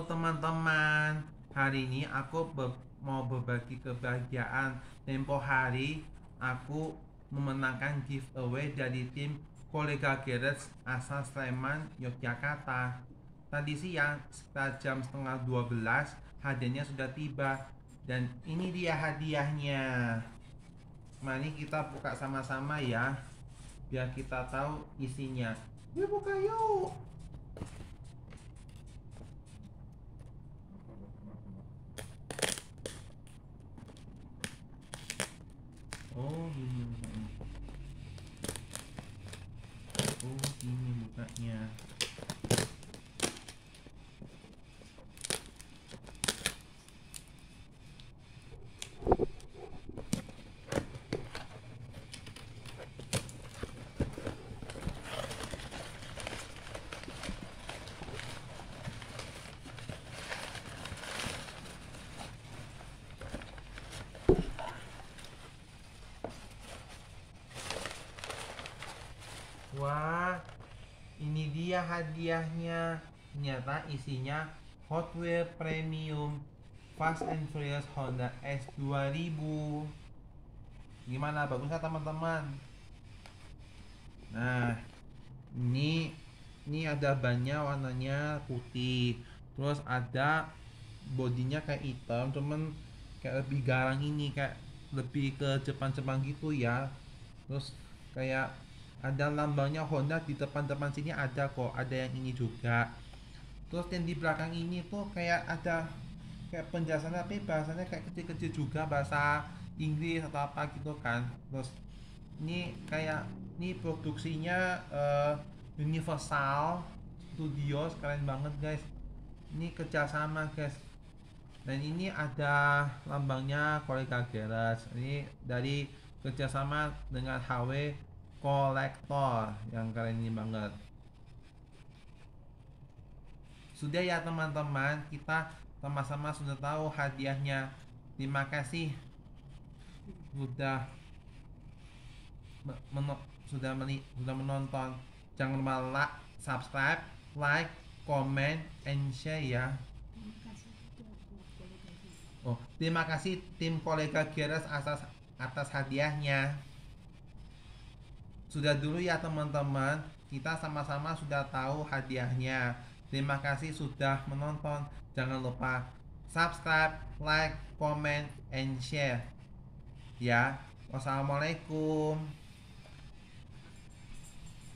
Halo teman-teman, hari ini aku mau berbagi kebahagiaan. Tempo hari aku memenangkan giveaway dari tim Kolega Garage asal Sleman, Yogyakarta. Tadi siang sekitar jam setengah 12 hadiahnya sudah tiba. Dan ini dia hadiahnya. Mari kita buka sama-sama ya, biar kita tahu isinya. Yuk buka yuk. Oh gini bukanya. Oh gini bukanya. Wah, ini dia hadiahnya. Ternyata isinya Hot Wheels Premium Fast and Furious Honda S2000. Gimana, bagus nggak teman-teman? Nah, ini ada bannya, warnanya putih. Terus ada bodinya kayak hitam, cuman kayak lebih garang, ini kayak lebih ke Jepang-Jepang gitu ya. Terus kayak ada lambangnya Honda di depan-depan sini, ada kok, ada yang ini juga. Terus yang di belakang ini tuh kayak ada kayak penjelasan, tapi bahasanya kayak kecil-kecil juga, bahasa Inggris atau apa gitu kan. Terus ini kayak ini produksinya Universal Studios, keren banget guys. Ini kerjasama guys. Dan ini ada lambangnya Kolega Garage. Ini dari kerjasama dengan HW Kolektor, yang keren ini banget. Sudah ya teman-teman, kita sama-sama sudah tahu hadiahnya. Terima kasih sudah sudah menonton. Jangan lupa subscribe, like, comment, and share ya. Oh, terima kasih tim Kolega Garage atas hadiahnya. Sudah dulu ya teman-teman, kita sama-sama sudah tahu hadiahnya. Terima kasih sudah menonton. Jangan lupa subscribe, like, comment, and share ya. Wassalamualaikum.